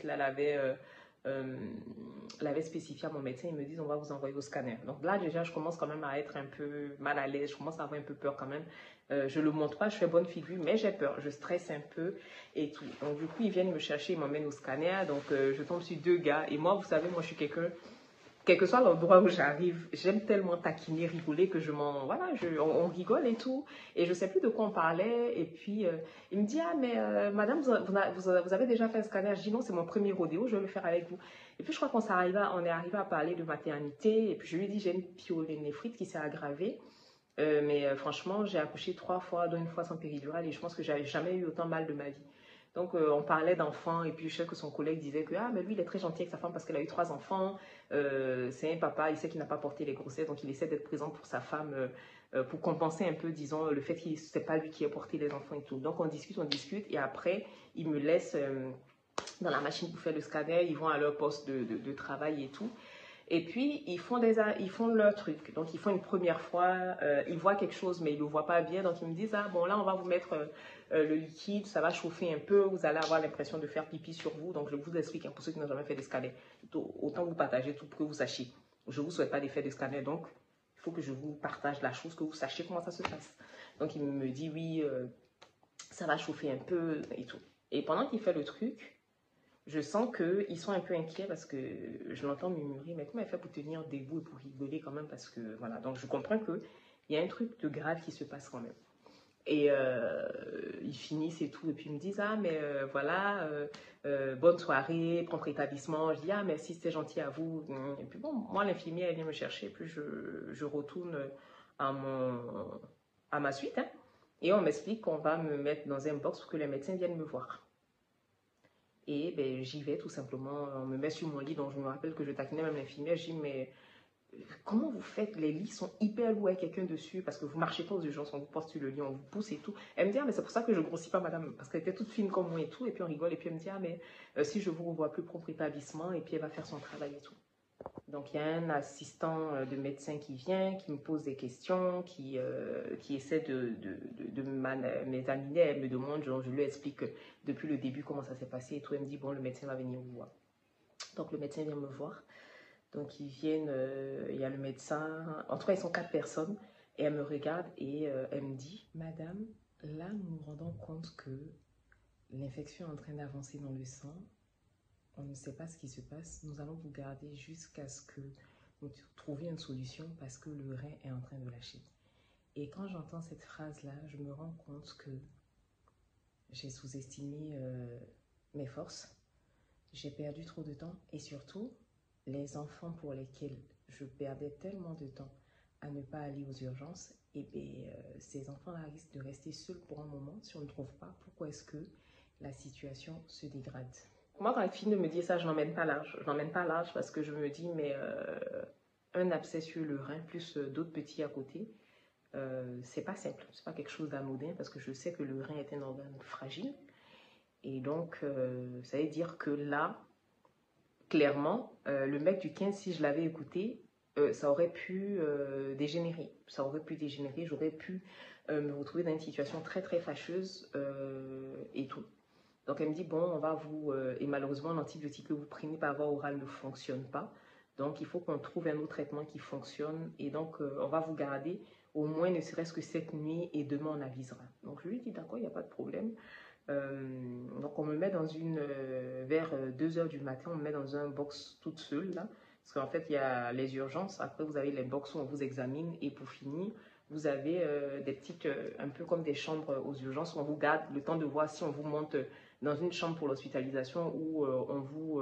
l'avait spécifié à mon médecin, ils me disent on va vous envoyer au scanner. Donc là déjà je commence quand même à être un peu mal à l'aise, je commence à avoir un peu peur quand même. Je ne le montre pas, je fais bonne figure, mais j'ai peur, je stresse un peu et tout. Donc du coup ils viennent me chercher, ils m'emmènent au scanner, donc je tombe sur 2 gars et moi vous savez, moi je suis quelqu'un, quel que soit l'endroit où j'arrive, j'aime tellement taquiner, rigoler que on rigole et tout. Et je ne sais plus de quoi on parlait. Et puis, il me dit, ah, mais madame, vous avez déjà fait un scanner? Je dis, non, c'est mon premier rodéo, je vais le faire avec vous. Et puis, je crois on est arrivé à parler de maternité. Et puis, je lui ai dit, j'ai une pyélonéphrite qui s'est aggravée. Mais franchement, j'ai accouché 3 fois, dont une fois sans péridurale. Et je pense que j'avais jamais eu autant mal de ma vie. Donc, on parlait d'enfants, et puis je sais que son collègue disait que ah, mais lui, il est très gentil avec sa femme parce qu'elle a eu 3 enfants. C'est un papa, il sait qu'il n'a pas porté les grossesses, donc il essaie d'être présent pour sa femme pour compenser un peu, disons, le fait que c'est pas lui qui a porté les enfants et tout. Donc, on discute, et après, il me laisse dans la machine pour faire le scanner, ils vont à leur poste de travail et tout. Et puis, ils font leur truc. Donc, ils font une première fois, ils voient quelque chose, mais ils ne le voient pas bien. Donc, ils me disent, ah bon, là, on va vous mettre le liquide, ça va chauffer un peu, vous allez avoir l'impression de faire pipi sur vous. Donc, je vous explique, hein, pour ceux qui n'ont jamais fait des scanners. Autant vous partager tout pour que vous sachiez. Je ne vous souhaite pas d'effet de scanner, donc il faut que je vous partage la chose, que vous sachiez comment ça se passe. Donc, il me dit, oui, ça va chauffer un peu et tout. Et pendant qu'il fait le truc, je sens qu'ils sont un peu inquiets parce que je l'entends murmurer, mais comment elle fait pour tenir debout et pour rigoler quand même, parce que voilà, donc je comprends qu'il y a un truc de grave qui se passe quand même. Et ils finissent et tout, et puis ils me disent, ah mais voilà, bonne soirée, prompt rétablissement. Je dis, ah merci, c'était gentil à vous. Et puis bon, moi l'infirmière elle vient me chercher, puis je retourne à ma suite, hein, et on m'explique qu'on va me mettre dans un box pour que les médecins viennent me voir. Et ben, j'y vais tout simplement, on me met sur mon lit, donc je me rappelle que je taquinais même l'infirmière, je dis, mais comment vous faites? Les lits sont hyper lourds avec quelqu'un dessus, parce que vous marchez pas aux urgences, on vous porte sur le lit, on vous pousse et tout. Elle me dit, ah, mais c'est pour ça que je grossis pas, madame, parce qu'elle était toute fine comme moi et tout, et puis on rigole, et puis elle me dit, ah, mais si je vous revois plus propre établissement, et puis elle va faire son travail et tout. Donc, il y a un assistant de médecin qui vient, qui me pose des questions, qui essaie de m'examiner. Elle me demande, je lui explique depuis le début comment ça s'est passé et tout. Elle me dit, bon, le médecin va venir vous voir. Donc, le médecin vient me voir. Donc, ils viennent, il y a le médecin. En tout cas, ils sont 4 personnes. Et elle me regarde et elle me dit, madame, là, nous nous rendons compte que l'infection est en train d'avancer dans le sang. On ne sait pas ce qui se passe. Nous allons vous garder jusqu'à ce que vous trouviez une solution parce que le rein est en train de lâcher. Et quand j'entends cette phrase-là, je me rends compte que j'ai sous-estimé mes forces. J'ai perdu trop de temps et surtout, les enfants pour lesquels je perdais tellement de temps à ne pas aller aux urgences, et bien, ces enfants-là risquent de rester seuls pour un moment si on ne trouve pas pourquoi est-ce que la situation se dégrade. Moi, quand elle finit de me dire ça, je n'emmène pas large. Je n'emmène pas large parce que je me dis, mais un abcès sur le rein, plus d'autres petits à côté, c'est pas simple. C'est pas quelque chose d'anodin parce que je sais que le rein est un organe fragile. Et donc, ça veut dire que là, clairement, le mec du 15, si je l'avais écouté, ça aurait pu dégénérer. Ça aurait pu dégénérer. J'aurais pu me retrouver dans une situation très, très fâcheuse et tout. Donc, elle me dit, bon, on va vous... et malheureusement, l'antibiotique que vous prenez par voie orale ne fonctionne pas. Donc, il faut qu'on trouve un autre traitement qui fonctionne. Et donc, on va vous garder au moins ne serait-ce que cette nuit et demain, on avisera. Donc, je lui dis, d'accord, il n'y a pas de problème. Donc, on me met dans une... vers 2 h du matin, on me met dans un box toute seule, là. Parce qu'en fait, il y a les urgences. Après, vous avez les box où on vous examine. Et pour finir, vous avez des petites... un peu comme des chambres aux urgences où on vous garde le temps de voir si on vous monte... dans une chambre pour l'hospitalisation où on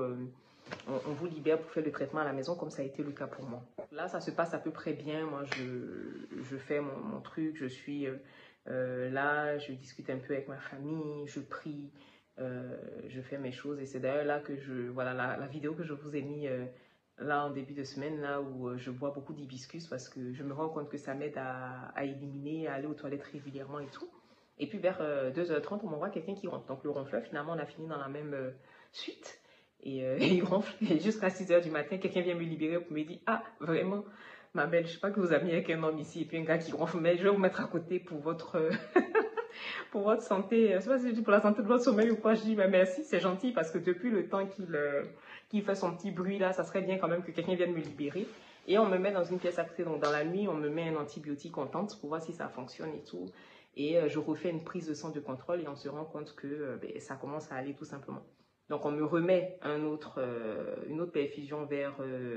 vous libère pour faire le traitement à la maison, comme ça a été le cas pour moi. Là, ça se passe à peu près bien. Moi, je fais mon truc, je suis là, je discute un peu avec ma famille, je prie, je fais mes choses. Et c'est d'ailleurs là que voilà, la vidéo que je vous ai mis là en début de semaine, là où je bois beaucoup d'hibiscus parce que je me rends compte que ça m'aide à éliminer, à aller aux toilettes régulièrement et tout. Et puis vers 2 h 30, on m'envoie quelqu'un qui ronfle. Donc le ronfleur, finalement, on a fini dans la même suite. Et il ronfle. Et jusqu'à 6 h du matin, quelqu'un vient me libérer pour me dire, ah, vraiment, ma belle, je ne sais pas que vous avez mis avec un homme ici et puis un gars qui ronfle, mais je vais vous mettre à côté pour votre, pour votre santé. Je ne sais pas si je dis pour la santé de votre sommeil ou quoi. Je dis, mais merci, c'est gentil parce que depuis le temps qu'il fait son petit bruit là, ça serait bien quand même que quelqu'un vienne me libérer. Et on me met dans une pièce à côté. Donc dans la nuit, on me met un antibiotique en tente pour voir si ça fonctionne et tout. Et je refais une prise de sang de contrôle et on se rend compte que ça commence à aller tout simplement. Donc on me remet une autre perfusion vers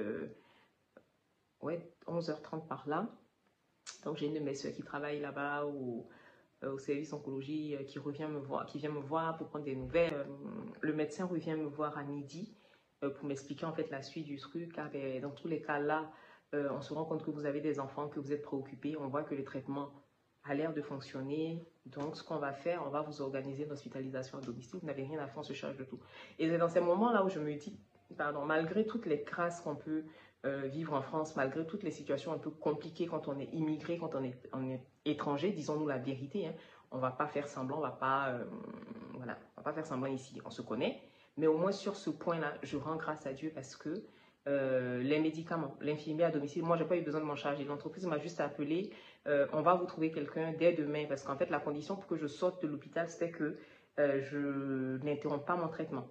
11 h 30 par là. Donc j'ai une de mes soeurs qui travaille là-bas au service oncologie qui vient me voir pour prendre des nouvelles. Le médecin revient me voir à midi pour m'expliquer en fait la suite du truc. Car dans tous les cas là, on se rend compte que vous avez des enfants, que vous êtes préoccupés. On voit que les traitements a l'air de fonctionner. Donc, ce qu'on va faire, on va vous organiser une hospitalisation à domicile. Vous n'avez rien à faire, on se charge de tout. Et c'est dans ces moments-là où je me dis, pardon, malgré toutes les crasses qu'on peut vivre en France, malgré toutes les situations un peu compliquées quand on est immigré, quand on est étranger, disons-nous la vérité, hein, on ne va pas faire semblant, on va pas, voilà, on va pas faire semblant ici, on se connaît. Mais au moins sur ce point-là, je rends grâce à Dieu parce que les médicaments, l'infirmier à domicile, moi, je n'ai pas eu besoin de m'en charger. L'entreprise m'a juste appelé, on va vous trouver quelqu'un dès demain parce qu'en fait, la condition pour que je sorte de l'hôpital, c'était que je n'interromps pas mon traitement.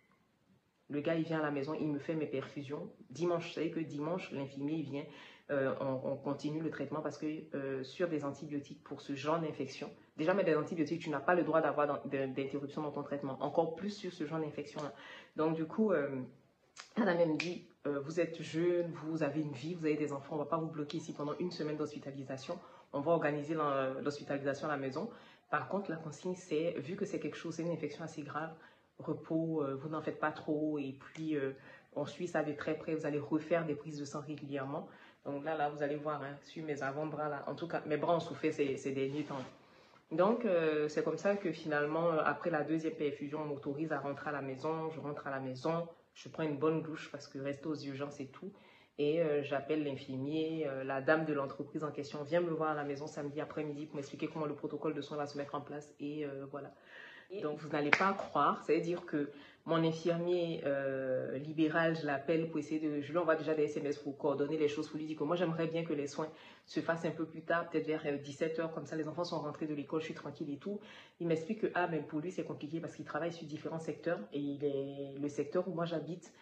Le gars, il vient à la maison, il me fait mes perfusions. Dimanche, vous savez que dimanche, l'infirmier, il vient, on continue le traitement parce que sur des antibiotiques pour ce genre d'infection, déjà, mais des antibiotiques, tu n'as pas le droit d'avoir d'interruption dans ton traitement, encore plus sur ce genre d'infection-là. Donc, du coup, elle a même dit, vous êtes jeune, vous avez une vie, vous avez des enfants, on ne va pas vous bloquer ici pendant une semaine d'hospitalisation. On va organiser l'hospitalisation à la maison. Par contre, la consigne, c'est, vu que c'est quelque chose, c'est une infection assez grave, repos, vous n'en faites pas trop et puis on suit ça de très près, vous allez refaire des prises de sang régulièrement. Donc là, vous allez voir, hein, sur mes avant-bras, là, en tout cas, mes bras ont souffert ces derniers temps. Donc, c'est comme ça que finalement, après la deuxième perfusion, on m'autorise à rentrer à la maison. Je rentre à la maison, je prends une bonne douche parce que rester aux urgences et tout. Et j'appelle l'infirmier, la dame de l'entreprise en question vient me voir à la maison samedi après-midi pour m'expliquer comment le protocole de soins va se mettre en place. Et voilà. Donc, vous n'allez pas croire, c'est-à-dire que mon infirmier libéral, je l'appelle pour essayer de... Je lui envoie déjà des SMS pour coordonner les choses, pour lui dire que moi, j'aimerais bien que les soins se fassent un peu plus tard, peut-être vers 17h, comme ça, les enfants sont rentrés de l'école, je suis tranquille et tout. Il m'explique que, mais pour lui, c'est compliqué parce qu'il travaille sur différents secteurs et le secteur où moi j'habite,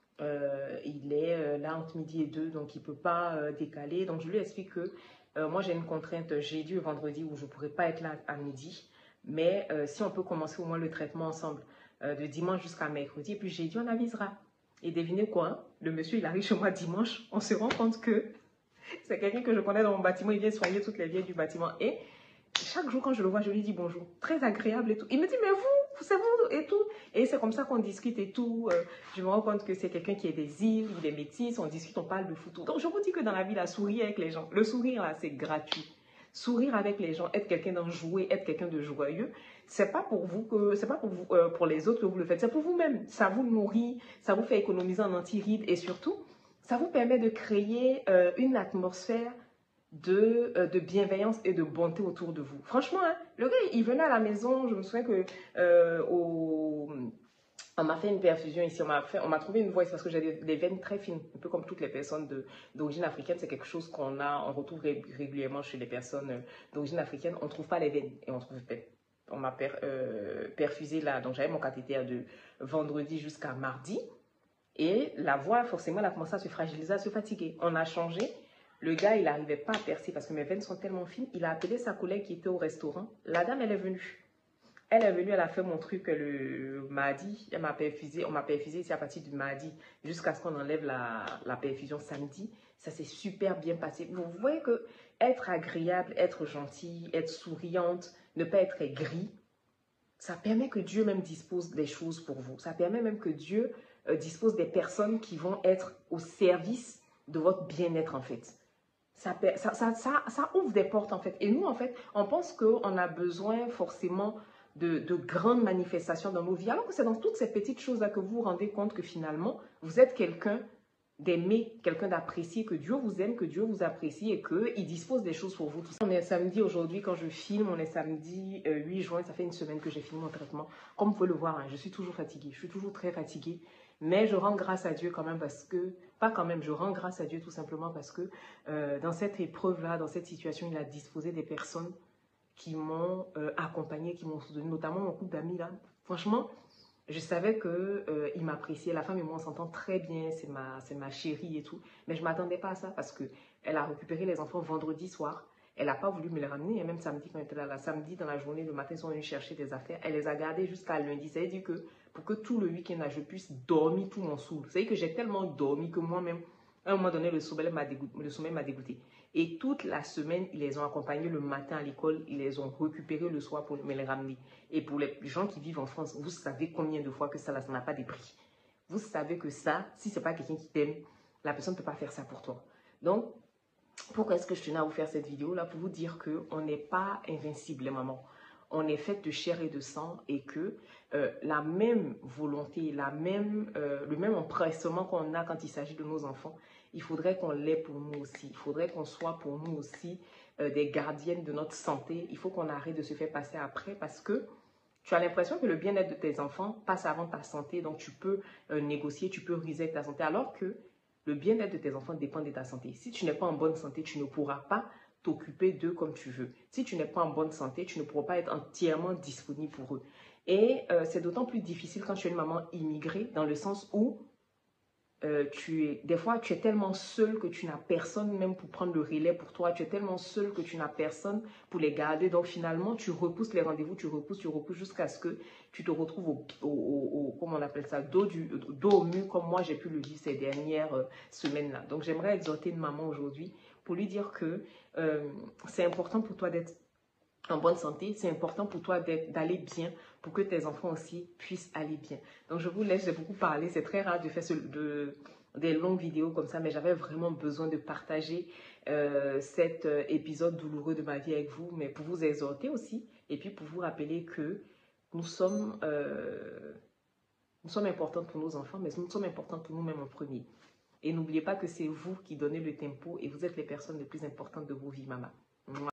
il est là entre midi et 2, donc il ne peut pas décaler. Donc, je lui explique que moi, j'ai une contrainte jeudi et vendredi où je ne pourrais pas être là à midi. Mais si on peut commencer au moins le traitement ensemble, de dimanche jusqu'à mercredi, et puis jeudi, on avisera. Et devinez quoi, hein? Le monsieur, il arrive chez moi dimanche, on se rend compte que c'est quelqu'un que je connais dans mon bâtiment, il vient soigner toutes les vieilles du bâtiment. Et chaque jour, quand je le vois, je lui dis bonjour, très agréable et tout. Il me dit, mais vous, c'est vous et tout. Et c'est comme ça qu'on discute et tout. Je me rends compte que c'est quelqu'un qui est des îles, il est métis, on discute, on parle de foot. Donc, je vous dis que dans la vie, la sourire avec les gens, le sourire, là, c'est gratuit. Sourire avec les gens, être quelqu'un d'enjoué, être quelqu'un de joyeux, c'est pas pour vous que, c'est pas pour vous, pour les autres que vous le faites, c'est pour vous-même. Ça vous nourrit, ça vous fait économiser en anti-rides et surtout, ça vous permet de créer une atmosphère de bienveillance et de bonté autour de vous. Franchement, hein, le gars, il venait à la maison, je me souviens que on m'a fait une perfusion ici, on m'a trouvé une voix parce que j'ai des veines très fines, un peu comme toutes les personnes d'origine africaine. C'est quelque chose on retrouve régulièrement chez les personnes d'origine africaine. On ne trouve pas les veines et on trouve on m'a perfusé là, donc j'avais mon cathéter de vendredi jusqu'à mardi et la voix forcément elle a commencé à se fragiliser, à se fatiguer. On a changé, le gars il n'arrivait pas à percer parce que mes veines sont tellement fines. Il a appelé sa collègue qui était au restaurant, la dame elle est venue. Elle est venue, elle a fait mon truc le mardi, on m'a perfusé ici à partir du mardi jusqu'à ce qu'on enlève la perfusion samedi. Ça s'est super bien passé. Vous voyez que être agréable, être gentil, être souriante, ne pas être aigri, ça permet que Dieu même dispose des choses pour vous. Ça permet même que Dieu dispose des personnes qui vont être au service de votre bien-être en fait. Ça ouvre des portes en fait. Et nous en fait, on pense qu'on a besoin forcément de grandes manifestations dans nos vies, alors que c'est dans toutes ces petites choses-là que vous vous rendez compte que finalement, vous êtes quelqu'un d'aimer, quelqu'un d'apprécier, que Dieu vous aime, que Dieu vous apprécie et qu'il dispose des choses pour vous. On est samedi aujourd'hui, quand je filme, on est samedi 8 juin, ça fait une semaine que j'ai fini mon traitement. Comme vous pouvez le voir, hein, je suis toujours fatiguée, je suis toujours très fatiguée, mais je rends grâce à Dieu quand même parce que, pas quand même, je rends grâce à Dieu tout simplement parce que dans cette épreuve-là, dans cette situation, il a disposé des personnes qui m'ont accompagné, qui m'ont soutenu, notamment mon couple d'amis là. Franchement, je savais qu'il m'appréciait. La femme et moi, on s'entend très bien, c'est ma chérie et tout. Mais je ne m'attendais pas à ça parce qu'elle a récupéré les enfants vendredi soir. Elle n'a pas voulu me les ramener. Et même samedi, quand elle était là, samedi, dans la journée, le matin, ils sont venus chercher des affaires. Elle les a gardées jusqu'à lundi. Ça veut dire que pour que tout le week-end, je puisse dormir tout mon soul. Ça veut dire que j'ai tellement dormi que moi-même, à un moment donné, le sommeil m'a dégoûté. Et toute la semaine, ils les ont accompagnés le matin à l'école, ils les ont récupérés le soir pour me les ramener. Et pour les gens qui vivent en France, vous savez combien de fois que ça n'a pas de prix. Vous savez que ça, si ce n'est pas quelqu'un qui t'aime, la personne ne peut pas faire ça pour toi. Donc, Pourquoi est-ce que je tenais à vous faire cette vidéo là? Pour vous dire qu'on n'est pas invincible, les mamans. On est fait de chair et de sang et que la même volonté, le même empressement qu'on a quand il s'agit de nos enfants, il faudrait qu'on l'ait pour nous aussi. Il faudrait qu'on soit pour nous aussi des gardiennes de notre santé. Il faut qu'on arrête de se faire passer après parce que tu as l'impression que le bien-être de tes enfants passe avant ta santé. Donc, tu peux négocier, tu peux riser avec ta santé alors que le bien-être de tes enfants dépend de ta santé. Si tu n'es pas en bonne santé, tu ne pourras pas t'occuper d'eux comme tu veux. Si tu n'es pas en bonne santé, tu ne pourras pas être entièrement disponible pour eux. Et c'est d'autant plus difficile quand tu es une maman immigrée, dans le sens où des fois, tu es tellement seule que tu n'as personne même pour prendre le relais pour toi. Tu es tellement seule que tu n'as personne pour les garder. Donc, finalement, tu repousses les rendez-vous, tu repousses jusqu'à ce que tu te retrouves comment on appelle ça, dos au mur, comme moi, j'ai pu le vivre ces dernières semaines-là. Donc, j'aimerais exhorter une maman aujourd'hui pour lui dire que c'est important pour toi d'être en bonne santé, c'est important pour toi d'aller bien pour que tes enfants aussi puissent aller bien. Donc, je vous laisse, j'ai beaucoup parlé. C'est très rare de faire des longues vidéos comme ça, mais j'avais vraiment besoin de partager cet épisode douloureux de ma vie avec vous, mais pour vous exhorter aussi et puis pour vous rappeler que nous sommes importantes pour nos enfants, mais nous sommes importantes pour nous-mêmes en premier. Et n'oubliez pas que c'est vous qui donnez le tempo et vous êtes les personnes les plus importantes de vos vies, maman.